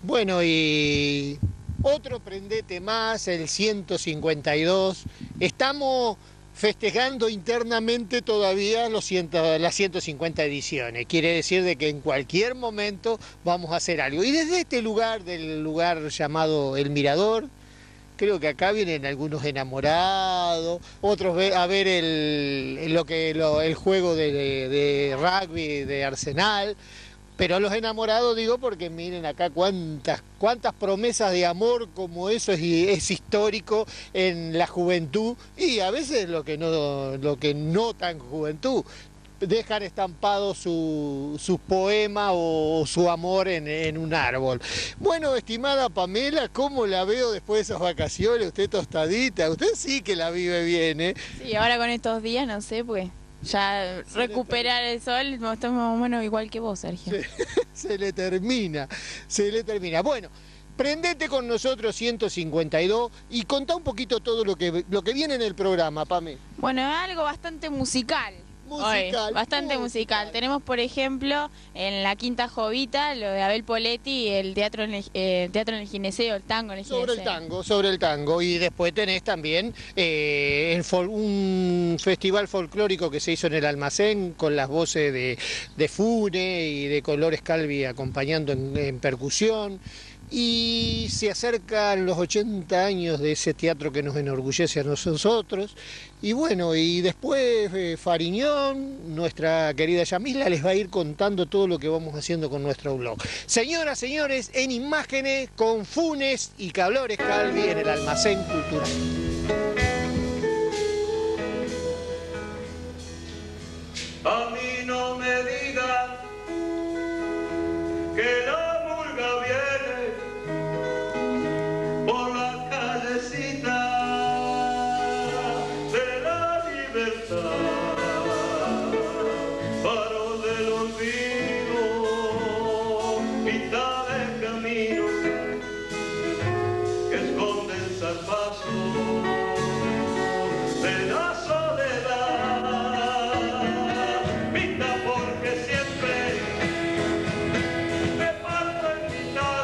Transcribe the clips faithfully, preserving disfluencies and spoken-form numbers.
Bueno, y otro prendete más, el ciento cincuenta y dos. Estamos festejando internamente todavía los cien, las ciento cincuenta ediciones. Quiere decir de que en cualquier momento vamos a hacer algo. Y desde este lugar, del lugar llamado El Mirador, creo que acá vienen algunos enamorados, otros a ver el, lo que, lo, el juego de, de, de rugby de Arsenal. Pero los enamorados digo porque miren acá cuántas, cuántas promesas de amor como eso es, es histórico en la juventud y a veces lo que no, lo que no tan juventud. Dejan estampado su, su poema o su amor en, en un árbol. Bueno, estimada Pamela, ¿cómo la veo después de esas vacaciones? Usted tostadita, usted sí que la vive bien, ¿eh? Sí, ahora con estos días, no sé, pues ya se recuperar el sol, estamos más o menos igual que vos, Sergio. Se, se le termina, se le termina. Bueno, prendete con nosotros ciento cincuenta y dos y contá un poquito todo lo que, lo que viene en el programa, Pame. Bueno, algo bastante musical. Musical, Hoy, bastante musical. musical. Tenemos, por ejemplo, en la Quinta Jovita, lo de Abel Poletti, el teatro en el, eh, teatro en el gineceo, el tango en el gineceo. Sobre el tango, sobre el tango. Y después tenés también eh, el fol un festival folclórico que se hizo en el Almacén con las voces de, de Fune y de Colores Calvi acompañando en, en percusión. Y se acercan los ochenta años de ese teatro que nos enorgullece a nosotros. Y bueno, y después eh, Fariñón, nuestra querida Yamila, les va a ir contando todo lo que vamos haciendo con nuestro blog. Señoras, señores, en imágenes con Funes y Colores Calvi en el Almacén Cultural. A mí no me digan que la murga viene por la callecita de la libertad, faro del olvido, mitad del camino que esconde el zarpazo de la soledad, mitad porque siempre me parto en mitad.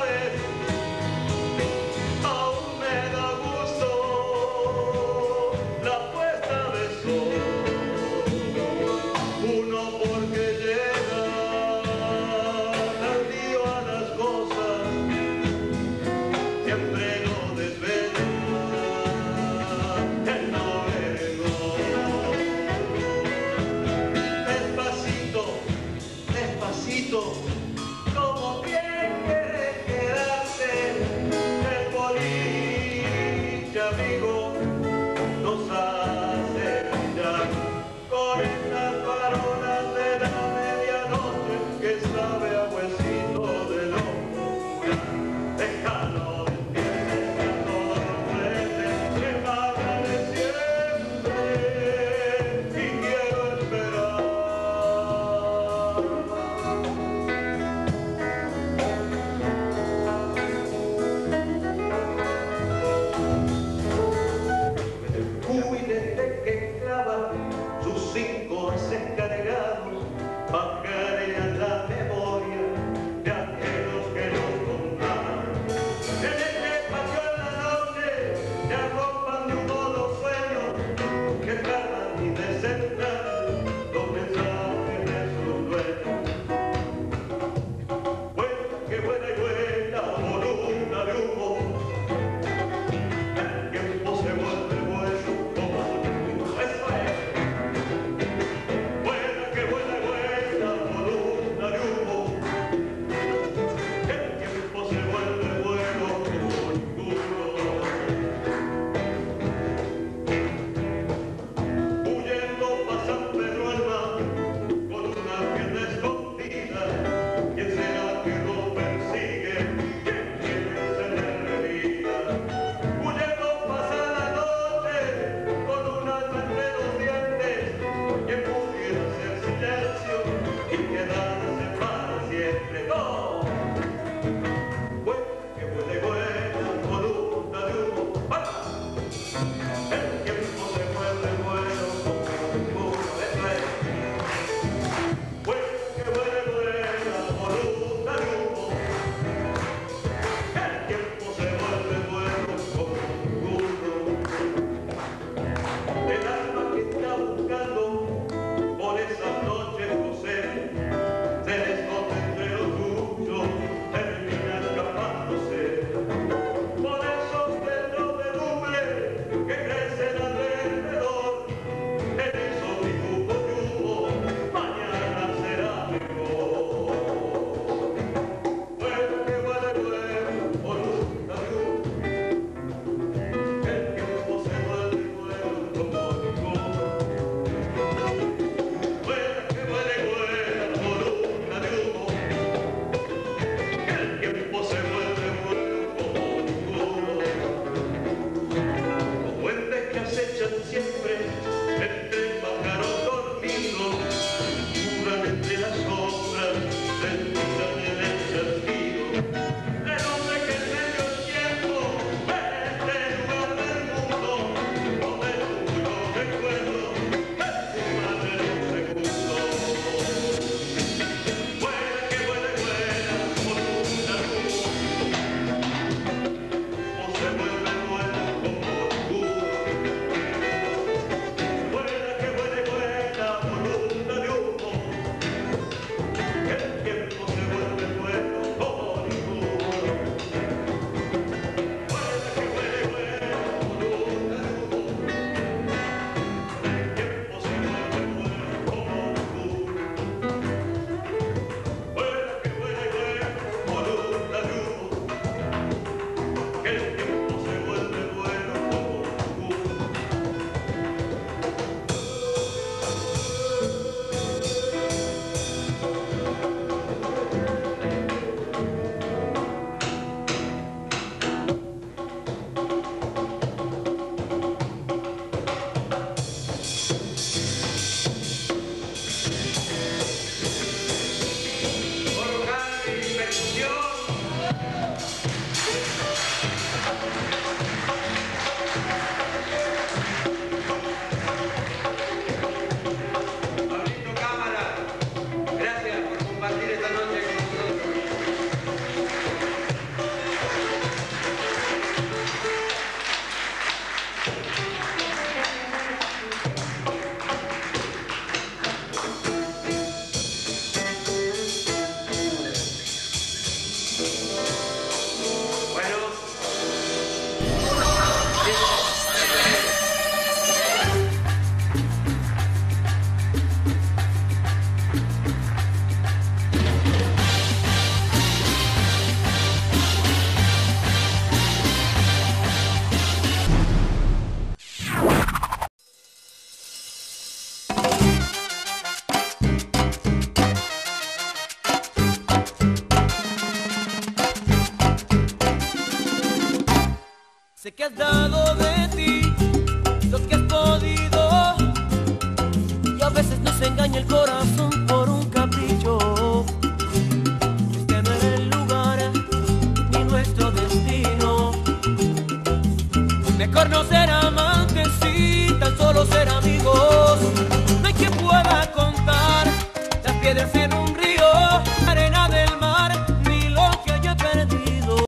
Sé que has dado de ti lo que has podido y a veces nos engaña el corazón.